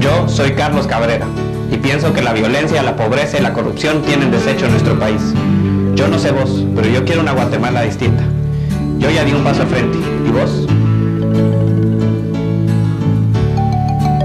Yo soy Carlos Cabrera y pienso que la violencia, la pobreza y la corrupción tienen desecho en nuestro país. Yo no sé vos, pero yo quiero una Guatemala distinta. Yo ya di un paso al frente. ¿Y vos?